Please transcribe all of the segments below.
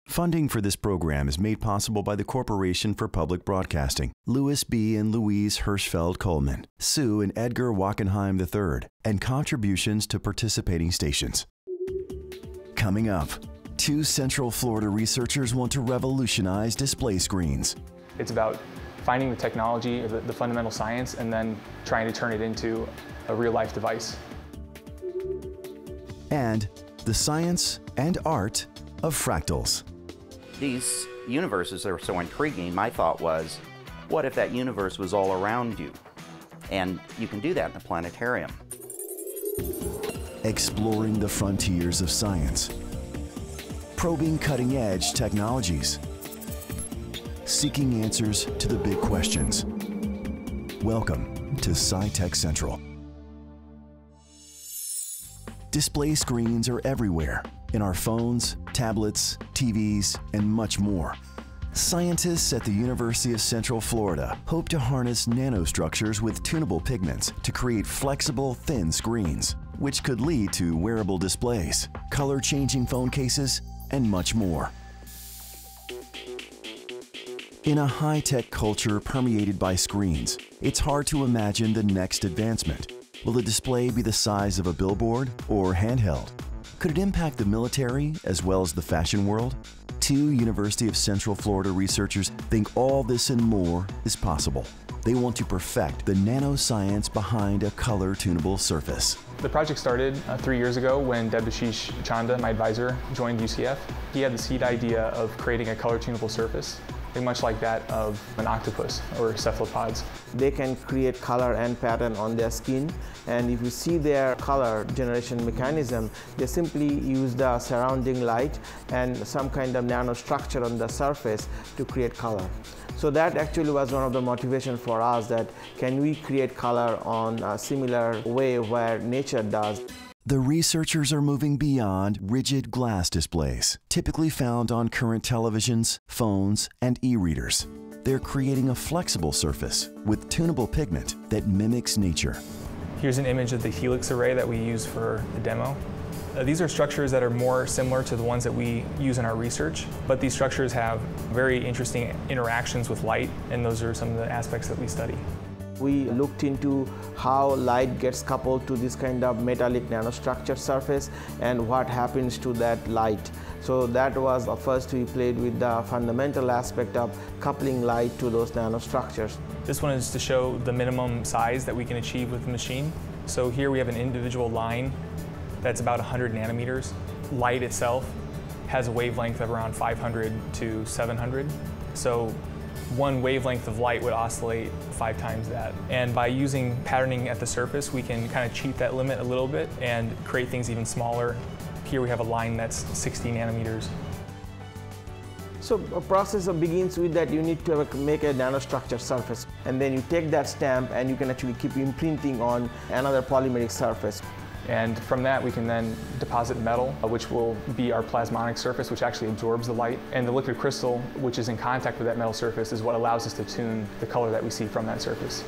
Funding for this program is made possible by the Corporation for Public Broadcasting, Louis B. and Louise Hirschfeld Coleman, Sue and Edgar Wackenheim III, and contributions to participating stations. Coming up, two Central Florida researchers want to revolutionize display screens. It's about finding the technology, the fundamental science, and then trying to turn it into a real-life device. And the science and art of fractals. These universes are so intriguing. My thought was, what if that universe was all around you? And you can do that in a planetarium. Exploring the frontiers of science. Probing cutting-edge technologies. Seeking answers to the big questions. Welcome to SciTech Central. Display screens are everywhere, in our phones, tablets, TVs, and much more. Scientists at the University of Central Florida hope to harness nanostructures with tunable pigments to create flexible, thin screens, which could lead to wearable displays, color-changing phone cases, and much more. In a high-tech culture permeated by screens, it's hard to imagine the next advancement. Will the display be the size of a billboard or handheld? Could it impact the military as well as the fashion world? Two University of Central Florida researchers think all this and more is possible. They want to perfect the nanoscience behind a color-tunable surface. The project started 3 years ago when Debashish Chanda, my advisor, joined WUCF. He had the seed idea of creating a color-tunable surface, much like that of an octopus or cephalopods. They can create color and pattern on their skin, and if you see their color generation mechanism, they simply use the surrounding light and some kind of nanostructure on the surface to create color. So that actually was one of the motivations for us, that can we create color on a similar way where nature does. The researchers are moving beyond rigid glass displays, typically found on current televisions, phones, and e-readers. They're creating a flexible surface with tunable pigment that mimics nature. Here's an image of the helix array that we use for the demo. These are structures that are more similar to the ones that we use in our research, but these structures have very interesting interactions with light, and those are some of the aspects that we study. We looked into how light gets coupled to this kind of metallic nanostructure surface and what happens to that light. So that was first we played with the fundamental aspect of coupling light to those nanostructures. This one is to show the minimum size that we can achieve with the machine. So here we have an individual line that's about 100 nanometers. Light itself has a wavelength of around 500 to 700. So one wavelength of light would oscillate 5 times that. And by using patterning at the surface, we can kind of cheat that limit a little bit and create things even smaller. Here we have a line that's 60 nanometers. So a process begins with that you need to make a nanostructure surface, and then you take that stamp and you can actually keep imprinting on another polymeric surface. And from that we can then deposit metal, which will be our plasmonic surface, which actually absorbs the light. And the liquid crystal, which is in contact with that metal surface, is what allows us to tune the color that we see from that surface.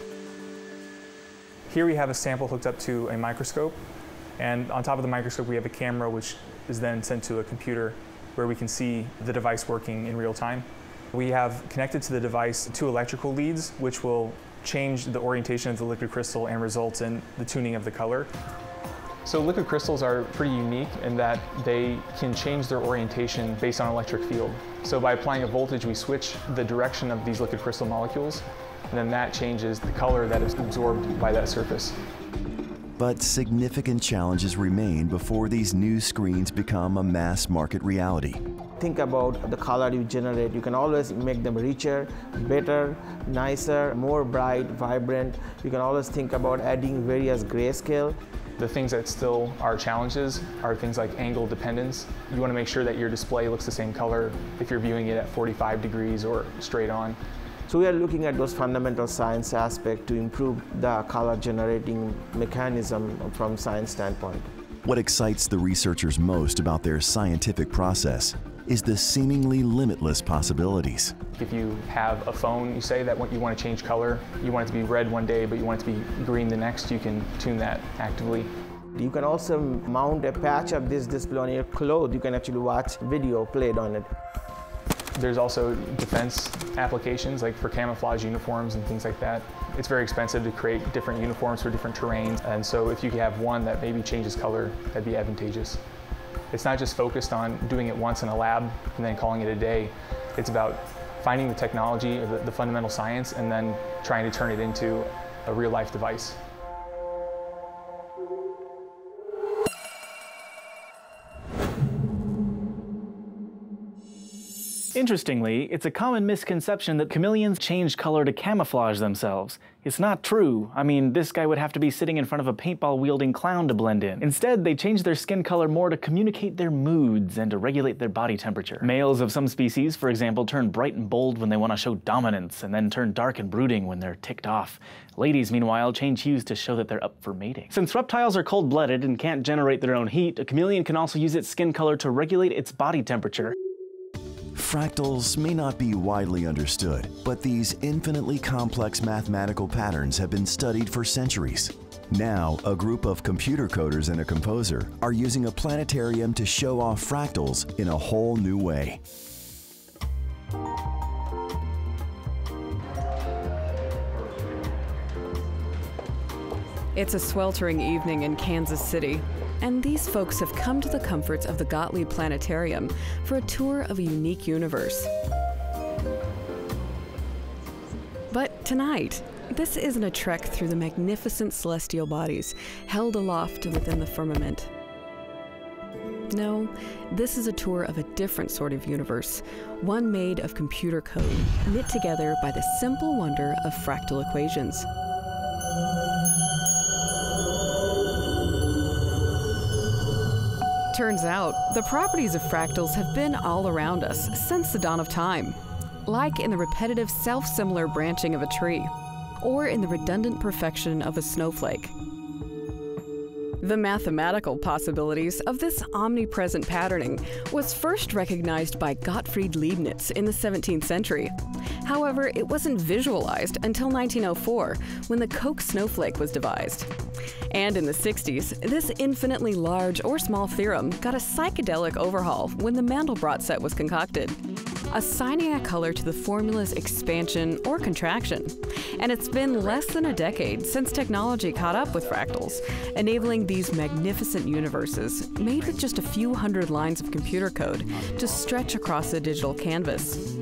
Here we have a sample hooked up to a microscope, and on top of the microscope we have a camera which is then sent to a computer where we can see the device working in real time. We have connected to the device 2 electrical leads, which will change the orientation of the liquid crystal and result in the tuning of the color. So liquid crystals are pretty unique in that they can change their orientation based on electric field. So by applying a voltage, we switch the direction of these liquid crystal molecules, and then that changes the color that is absorbed by that surface. But significant challenges remain before these new screens become a mass market reality. Think about the color you generate. You can always make them richer, better, nicer, more bright, vibrant. You can always think about adding various grayscale. The things that still are challenges are things like angle dependence. You want to make sure that your display looks the same color if you're viewing it at 45 degrees or straight on. So we are looking at those fundamental science aspects to improve the color generating mechanism from science standpoint. What excites the researchers most about their scientific process is the seemingly limitless possibilities. If you have a phone, you say that you want to change color, you want it to be red one day, but you want it to be green the next, you can tune that actively. You can also mount a patch of this display on your clothes. You can actually watch video played on it. There's also defense applications, like for camouflage uniforms and things like that. It's very expensive to create different uniforms for different terrains, and so if you could have one that maybe changes color, that'd be advantageous. It's not just focused on doing it once in a lab and then calling it a day. It's about finding the technology, the fundamental science, and then trying to turn it into a real-life device. Interestingly, it's a common misconception that chameleons change color to camouflage themselves. It's not true. I mean, this guy would have to be sitting in front of a paintball-wielding clown to blend in. Instead, they change their skin color more to communicate their moods and to regulate their body temperature. Males of some species, for example, turn bright and bold when they want to show dominance, and then turn dark and brooding when they're ticked off. Ladies, meanwhile, change hues to show that they're up for mating. Since reptiles are cold-blooded and can't generate their own heat, a chameleon can also use its skin color to regulate its body temperature. Fractals may not be widely understood, but these infinitely complex mathematical patterns have been studied for centuries. Now, a group of computer coders and a composer are using a planetarium to show off fractals in a whole new way. It's a sweltering evening in Kansas City, and these folks have come to the comforts of the Gottlieb Planetarium for a tour of a unique universe. But tonight, this isn't a trek through the magnificent celestial bodies held aloft within the firmament. No, this is a tour of a different sort of universe, one made of computer code, knit together by the simple wonder of fractal equations. Turns out, the properties of fractals have been all around us since the dawn of time, like in the repetitive self-similar branching of a tree, or in the redundant perfection of a snowflake. The mathematical possibilities of this omnipresent patterning was first recognized by Gottfried Leibniz in the 17th century. However, it wasn't visualized until 1904, when the Koch snowflake was devised. And in the 60s, this infinitely large or small theorem got a psychedelic overhaul when the Mandelbrot set was concocted, assigning a color to the formula's expansion or contraction. And it's been less than a decade since technology caught up with fractals, enabling these magnificent universes, made with just a few hundred lines of computer code, to stretch across a digital canvas.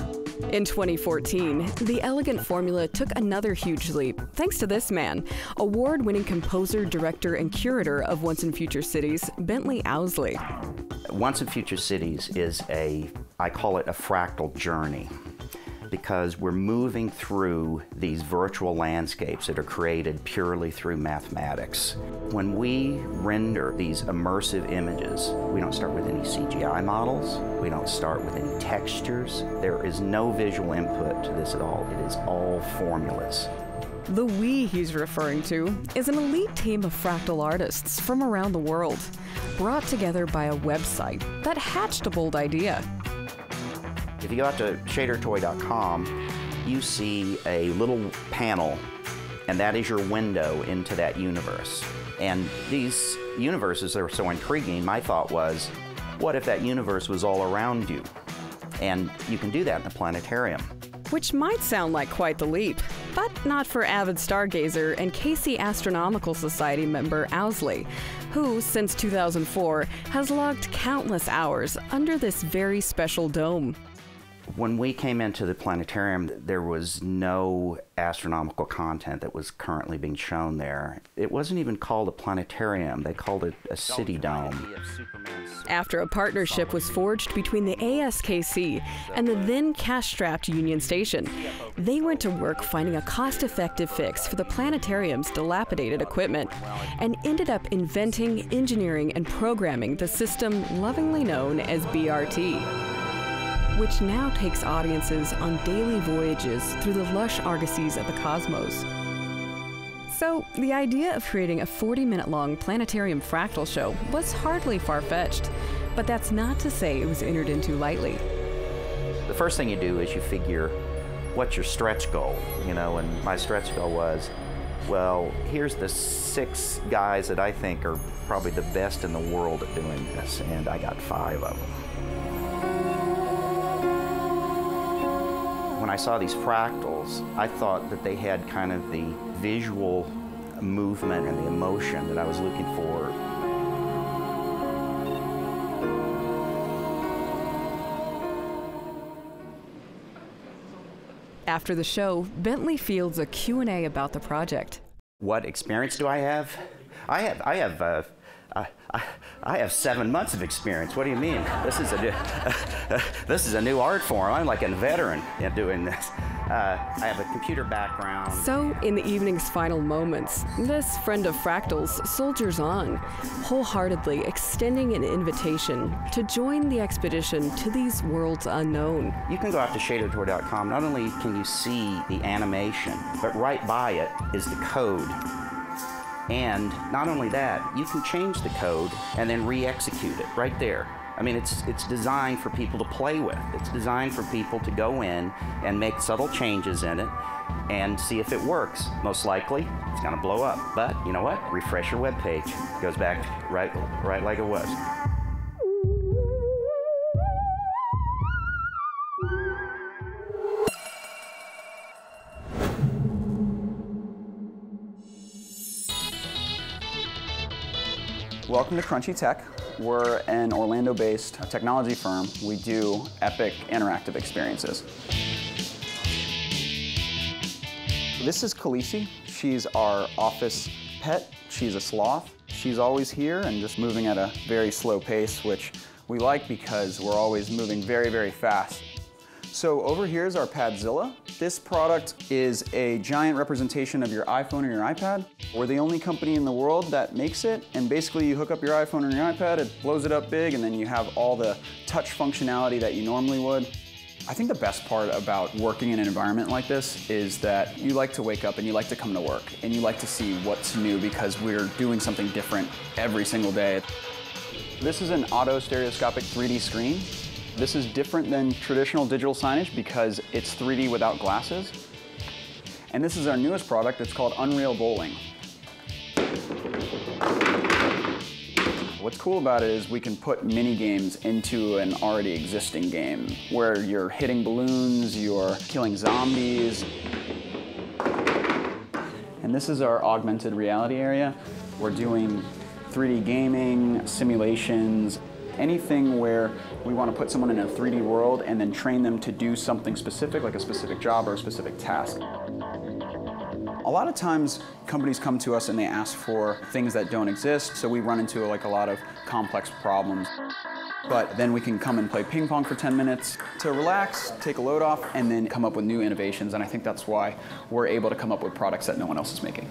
In 2014, the elegant formula took another huge leap, thanks to this man, award-winning composer, director, and curator of Once and Future Cities, Bentley Owsley. Once and Future Cities is I call it a fractal journey, because we're moving through these virtual landscapes that are created purely through mathematics. When we render these immersive images, we don't start with any CGI models, we don't start with any textures. There is no visual input to this at all. It is all formulas. The we he's referring to is an elite team of fractal artists from around the world, brought together by a website that hatched a bold idea. If you go out to shadertoy.com, you see a little panel, and that is your window into that universe. And these universes are so intriguing, my thought was, what if that universe was all around you? And you can do that in a planetarium. Which might sound like quite the leap, but not for avid stargazer and Casey Astronomical Society member Owsley, who, since 2004, has logged countless hours under this very special dome. When we came into the planetarium, there was no astronomical content that was currently being shown there. It wasn't even called a planetarium, they called it a city dome. After a partnership was forged between the ASKC and the then cash-strapped Union Station, they went to work finding a cost-effective fix for the planetarium's dilapidated equipment, and ended up inventing, engineering, and programming the system lovingly known as BRT, which now takes audiences on daily voyages through the lush argosies of the cosmos. So, the idea of creating a 40-minute-long planetarium fractal show was hardly far-fetched, but that's not to say it was entered into lightly. The first thing you do is you figure, what's your stretch goal? You know, and my stretch goal was, well, here's the 6 guys that I think are probably the best in the world at doing this, and I got 5 of them. when I saw these fractals, I thought that they had kind of the visual movement and the emotion that I was looking for. After the show, Bentley fields a Q&A about the project. What experience do I have? I have 7 months of experience. What do you mean? This is a new art form. I'm like a veteran in doing this. I have a computer background. So, in the evening's final moments, this friend of fractals soldiers on, wholeheartedly extending an invitation to join the expedition to these worlds unknown. You can go out to shadertour.com. Not only can you see the animation, but right by it is the code. And not only that, you can change the code and then re-execute it right there. I mean, it's designed for people to play with. It's designed for people to go in and make subtle changes in it and see if it works. Most likely, it's gonna blow up. But you know what? Refresh your web page. It goes back right like it was. Welcome to Crunchy Tech. We're an Orlando-based technology firm. We do epic interactive experiences. This is Khaleesi. She's our office pet. She's a sloth. She's always here and just moving at a very slow pace, which we like because we're always moving very, very fast. So over here is our Padzilla. This product is a giant representation of your iPhone or your iPad. We're the only company in the world that makes it, and basically you hook up your iPhone or your iPad, it blows it up big, and then you have all the touch functionality that you normally would. I think the best part about working in an environment like this is that you like to wake up and you like to come to work, and you like to see what's new because we're doing something different every single day. This is an auto stereoscopic 3D screen. This is different than traditional digital signage because it's 3D without glasses. And this is our newest product. It's called Unreal Bowling. What's cool about it is we can put mini games into an already existing game where you're hitting balloons, you're killing zombies. And this is our augmented reality area. We're doing 3D gaming, simulations, anything where we want to put someone in a 3D world and then train them to do something specific, like a specific job or a specific task. A lot of times companies come to us and they ask for things that don't exist, so we run into like a lot of complex problems. But then we can come and play ping pong for 10 minutes to relax, take a load off, and then come up with new innovations, and I think that's why we're able to come up with products that no one else is making.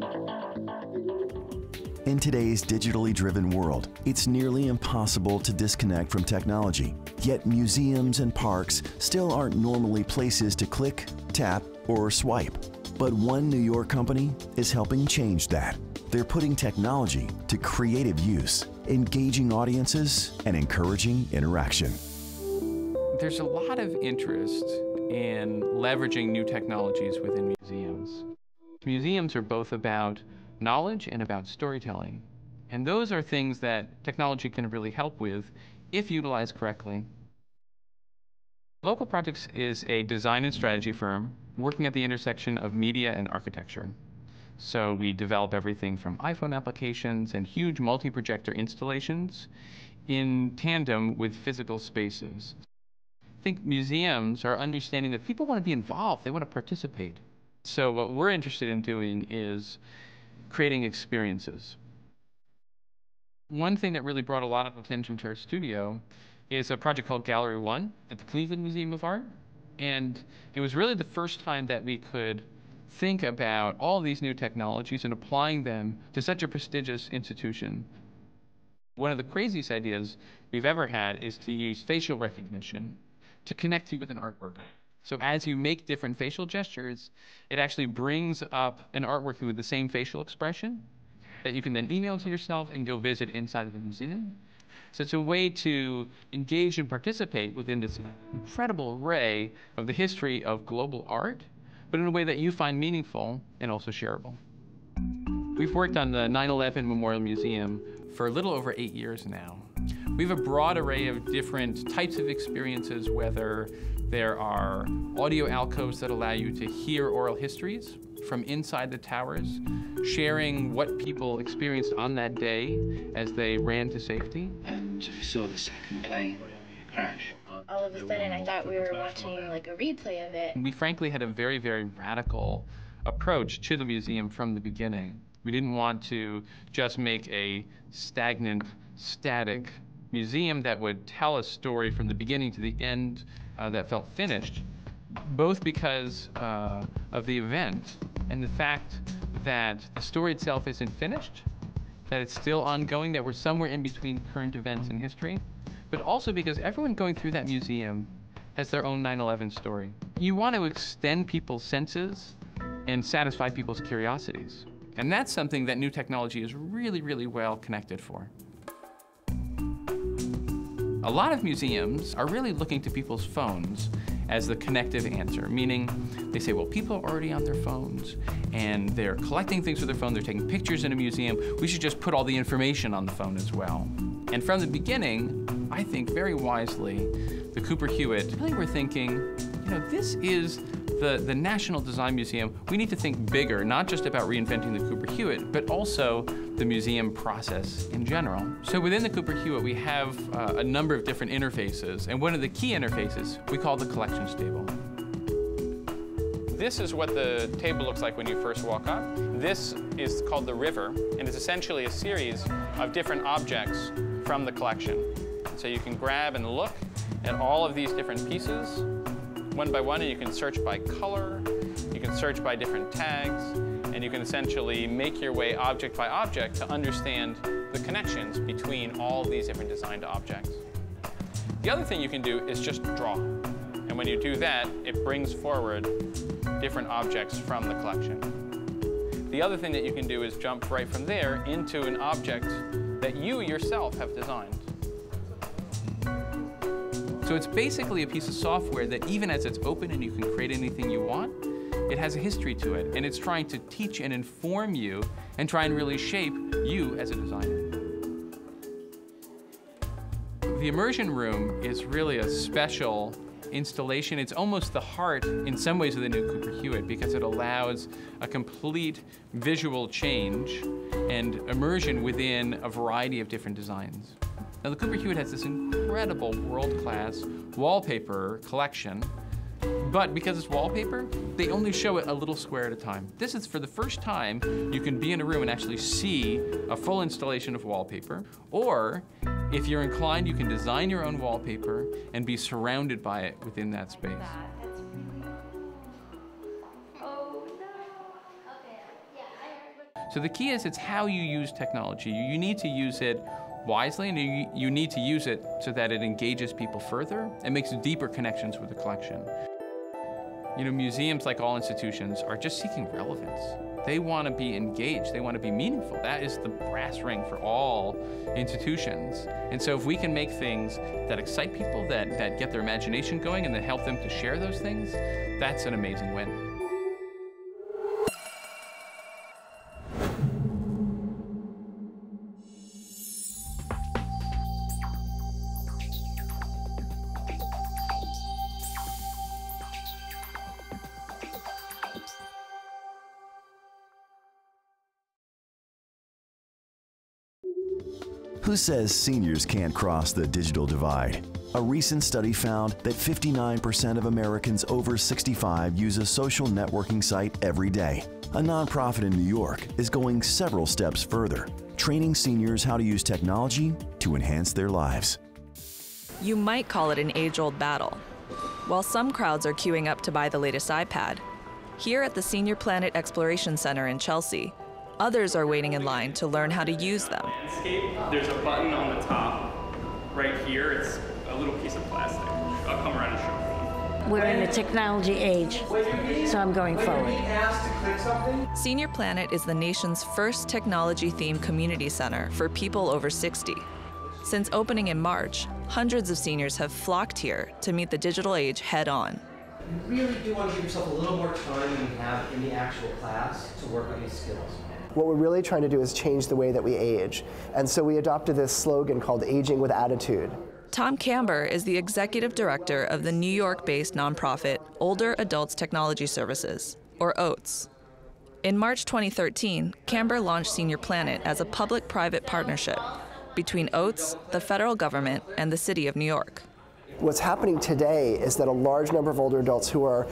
In today's digitally driven world, it's nearly impossible to disconnect from technology. Yet museums and parks still aren't normally places to click, tap, or swipe. But one New York company is helping change that. They're putting technology to creative use, engaging audiences and encouraging interaction. There's a lot of interest in leveraging new technologies within museums. Museums are both about knowledge and about storytelling. And those are things that technology can really help with if utilized correctly. Local Projects is a design and strategy firm working at the intersection of media and architecture. So we develop everything from iPhone applications and huge multi-projector installations in tandem with physical spaces. I think museums are understanding that people want to be involved, they want to participate. So what we're interested in doing is creating experiences. One thing that really brought a lot of attention to our studio is a project called Gallery 1 at the Cleveland Museum of Art. And it was really the first time that we could think about all these new technologies and applying them to such a prestigious institution. One of the craziest ideas we've ever had is to use facial recognition to connect you with an artwork. So as you make different facial gestures, it actually brings up an artwork with the same facial expression that you can then email to yourself and go visit inside of the museum. So it's a way to engage and participate within this incredible array of the history of global art, but in a way that you find meaningful and also shareable. We've worked on the 9/11 Memorial Museum for a little over 8 years now. We have a broad array of different types of experiences, whether there are audio alcoves that allow you to hear oral histories from inside the towers, sharing what people experienced on that day as they ran to safety. So we saw the second plane crash. All of a sudden, I thought we were watching like a replay of it. We frankly had a very, very radical approach to the museum from the beginning. We didn't want to just make a stagnant, static museum that would tell a story from the beginning to the end that felt finished, both because of the event and the fact that the story itself isn't finished, that it's still ongoing, that we're somewhere in between current events and history, but also because everyone going through that museum has their own 9/11 story. You want to extend people's senses and satisfy people's curiosities. And that's something that new technology is really, really well connected for. A lot of museums are really looking to people's phones as the connective answer, meaning they say, well, people are already on their phones and they're collecting things with their phone, they're taking pictures in a museum, we should just put all the information on the phone as well. And from the beginning, I think very wisely, the Cooper Hewitt really were thinking, you know, this is the National Design Museum. We need to think bigger, not just about reinventing the Cooper Hewitt, but also the museum process in general. So within the Cooper Hewitt, we have a number of different interfaces, and one of the key interfaces we call the collections table. This is what the table looks like when you first walk up. This is called the river, and it's essentially a series of different objects from the collection. So you can grab and look at all of these different pieces one by one, and you can search by color, you can search by different tags, and you can essentially make your way object by object to understand the connections between all of these different designed objects. The other thing you can do is just draw. And when you do that, it brings forward different objects from the collection. The other thing that you can do is jump right from there into an object that you yourself have designed. So it's basically a piece of software that even as it's open and you can create anything you want, it has a history to it, and it's trying to teach and inform you and try and really shape you as a designer. The immersion room is really a special installation. It's almost the heart, in some ways, of the new Cooper Hewitt because it allows a complete visual change and immersion within a variety of different designs. Now, the Cooper Hewitt has this incredible world-class wallpaper collection, but because it's wallpaper, they only show it a little square at a time. This is for the first time you can be in a room and actually see a full installation of wallpaper, or if you're inclined, you can design your own wallpaper and be surrounded by it within that space. So the key is it's how you use technology. You need to use it wisely, and you need to use it so that it engages people further and makes deeper connections with the collection. You know, museums, like all institutions, are just seeking relevance. They want to be engaged, they want to be meaningful. That is the brass ring for all institutions. And so if we can make things that excite people, that get their imagination going, and that help them to share those things, that's an amazing win. Who says seniors can't cross the digital divide? A recent study found that 59% of Americans over 65 use a social networking site every day. A nonprofit in New York is going several steps further, training seniors how to use technology to enhance their lives. You might call it an age-old battle. While some crowds are queuing up to buy the latest iPad, here at the Senior Planet Exploration Center in Chelsea, others are waiting in line to learn how to use them. There's a button on the top right here. It's a little piece of plastic. I'll come around and show you. We're in a technology age, so I'm going forward. Senior Planet is the nation's first technology-themed community center for people over 60. Since opening in March, hundreds of seniors have flocked here to meet the digital age head-on. You really do want to give yourself a little more time than you have in the actual class to work on these skills. What we're really trying to do is change the way that we age. And so we adopted this slogan called Aging with Attitude. Tom Camber is the executive director of the New York-based nonprofit Older Adults Technology Services, or OATS. In March 2013, Camber launched Senior Planet as a public-private partnership between OATS, the federal government, and the city of New York. What's happening today is that a large number of older adults who are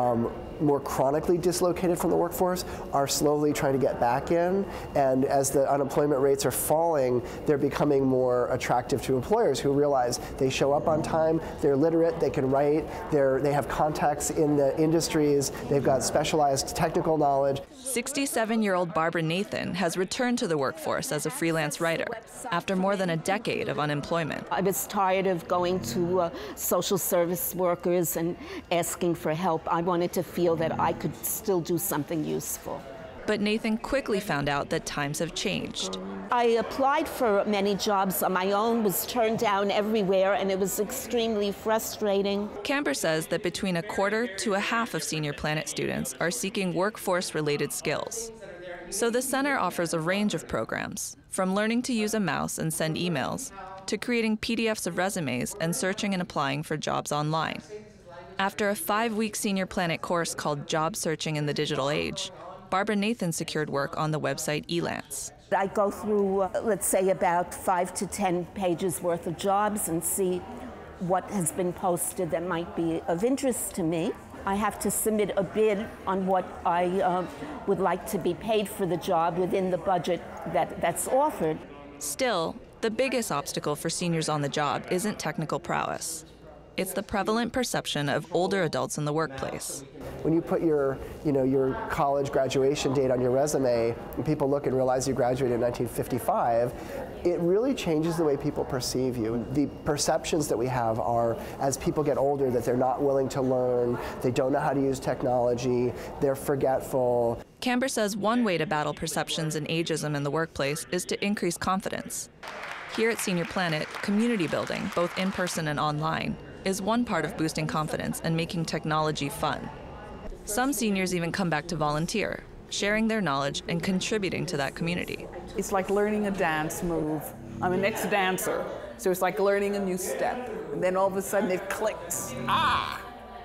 more chronically dislocated from the workforce are slowly trying to get back in, and as the unemployment rates are falling, they're becoming more attractive to employers who realize they show up on time, they're literate, they can write, they have contacts in the industries, they've got specialized technical knowledge. 67-year-old Barbara Nathan has returned to the workforce as a freelance writer after more than a decade of unemployment. I was tired of going to social service workers and asking for help. I wanted to feel that I could still do something useful. But Nathan quickly found out that times have changed. I applied for many jobs on my own, was turned down everywhere, and it was extremely frustrating. Camber says that between a quarter to a half of Senior Planet students are seeking workforce-related skills. So the center offers a range of programs, from learning to use a mouse and send emails, to creating PDFs of resumes and searching and applying for jobs online. After a 5-week Senior Planet course called Job Searching in the Digital Age, Barbara Nathan secured work on the website Elance. I go through, let's say, about 5 to 10 pages worth of jobs and see what has been posted that might be of interest to me. I have to submit a bid on what I would like to be paid for the job within the budget that's offered. Still, the biggest obstacle for seniors on the job isn't technical prowess. It's the prevalent perception of older adults in the workplace. When you put your college graduation date on your resume and people look and realize you graduated in 1955, it really changes the way people perceive you. The perceptions that we have are, as people get older, that they're not willing to learn, they don't know how to use technology, they're forgetful. Camber says one way to battle perceptions and ageism in the workplace is to increase confidence. Here at Senior Planet, community building, both in person and online, is one part of boosting confidence and making technology fun. Some seniors even come back to volunteer, sharing their knowledge and contributing to that community. It's like learning a dance move. I'm an ex-dancer, so it's like learning a new step. And then all of a sudden it clicks. Ah,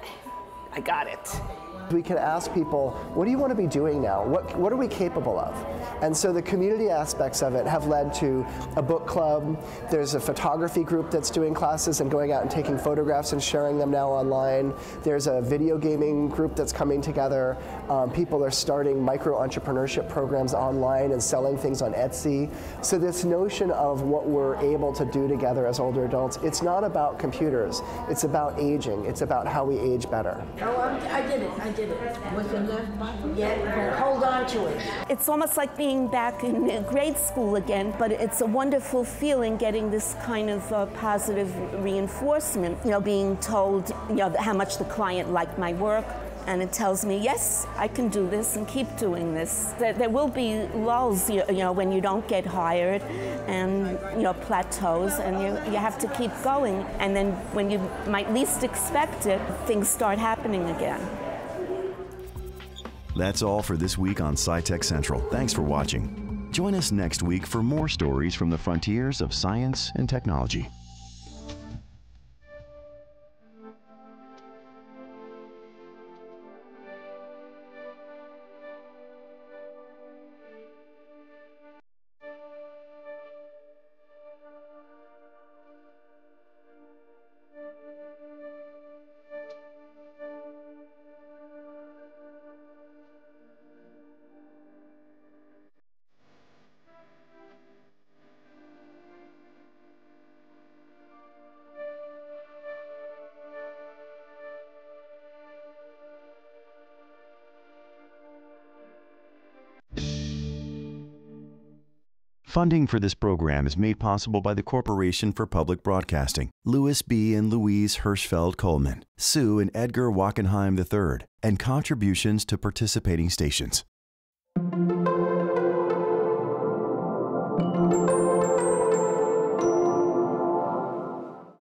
I got it. We can ask people, what do you want to be doing now? What are we capable of? And so the community aspects of it have led to a book club. There's a photography group that's doing classes and going out and taking photographs and sharing them now online. There's a video gaming group that's coming together. People are starting micro-entrepreneurship programs online and selling things on Etsy. So this notion of what we're able to do together as older adults, it's not about computers. It's about aging. It's about how we age better. Oh, I did it. I did it. Was the left button? Yeah, hold on to it. It's almost like being back in grade school again, but it's a wonderful feeling getting this kind of positive reinforcement. Being told, how much the client liked my work, and it tells me, yes, I can do this and keep doing this. There will be lulls, when you don't get hired, and plateaus, and you have to keep going. And then when you might least expect it, things start happening again. That's all for this week on SciTech Central. Thanks for watching. Join us next week for more stories from the frontiers of science and technology. Funding for this program is made possible by the Corporation for Public Broadcasting, Louis B. and Louise Hirschfeld Coleman, Sue and Edgar Wackenheim III, and contributions to participating stations.